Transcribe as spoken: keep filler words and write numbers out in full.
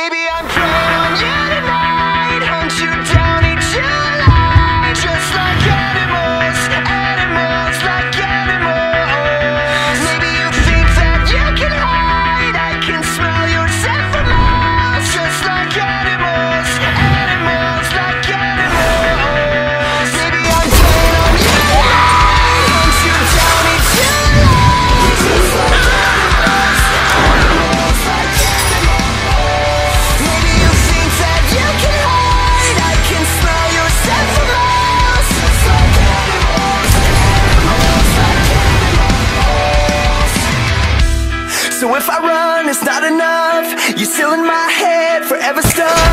Maybe I'm playing on you tonight. Hunt you down, eat you alive. Just like animals, animals, like animals. Maybe you think that you can hide. I can smell your scent for miles. Just like animals, animals, like animals. Maybe I'm playing on you tonight. Hunt you down, eat you alive. Just like animals, animals, like animals. Maybe you think that you can hide. I can smell your scent for miles. Just like animals, animals, like animals. So if I run, it's not enough. You're still in my head, forever stuck.